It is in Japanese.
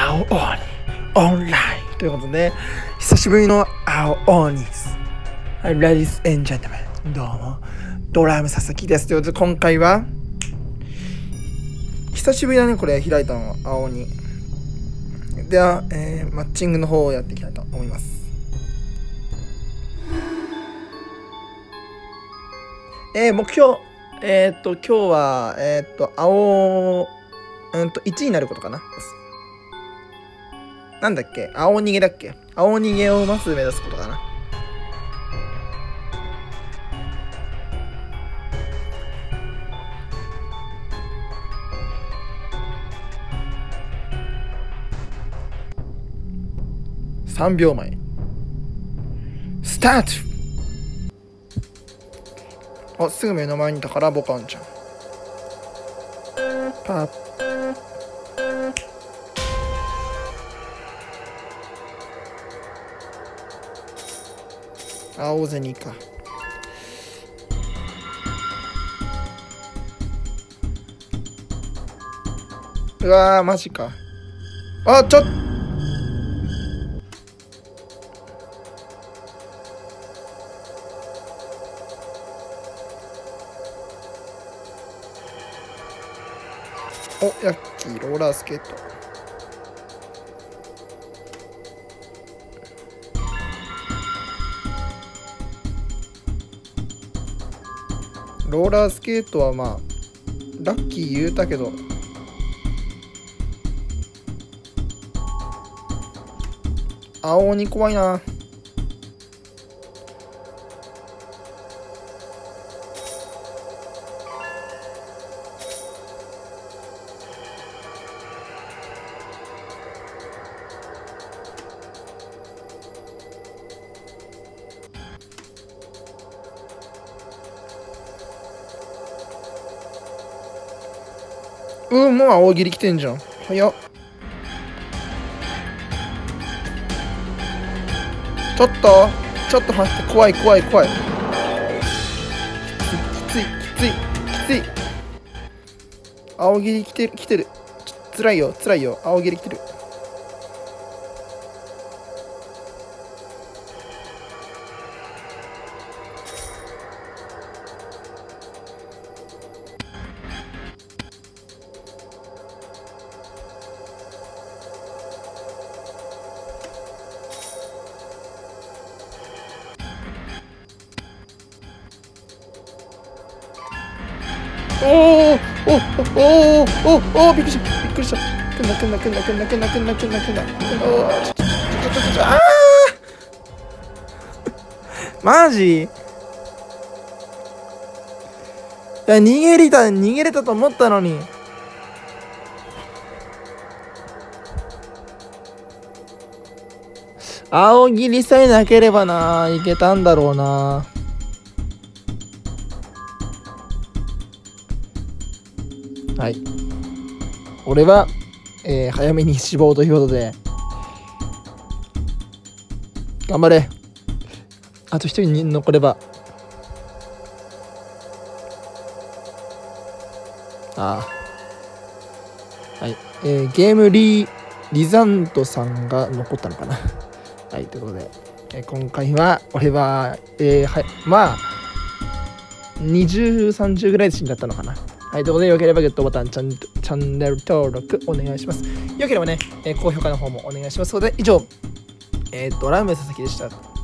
青鬼オンラインということで、久しぶりの青鬼です。はい、Ladies and Gentlemen、どうも、ドラム佐々木です。ということで、今回は、久しぶりだね、これ、開いたのは、青鬼。では、マッチングの方をやっていきたいと思います。目標、今日は、1になることかな。なんだっけ、青逃げだっけ、青逃げをまず目指すことかな。3秒前スタート。あ、すぐ目の前にいたからボカンちゃんパッ。青銭か。うわーマジか。あ、ちょっお、ヤッキーローラースケート。ローラースケートはまあラッキー言うたけど、青鬼怖いな。もう青切り来てんじゃん。早っ。ちょっと待って、怖い。きつい。青切り来てる。つらいよ。青切り来てる。おーびっくりした。くんな。あーマジ。いや、逃げれたと思ったのに。青切りさえなければいけたんだろうな。はい、俺は、早めに死亡ということで頑張れ。あと一人に残れば。はい、ゲームリザントさんが残ったのかな。はい、ということで、今回は俺は、まあ20、30ぐらいで死んじゃったのかな。はい、ということで、よければグッドボタン、チャンネル登録お願いします。よければね、高評価の方もお願いします。それで以上、ラーメン佐々木でした。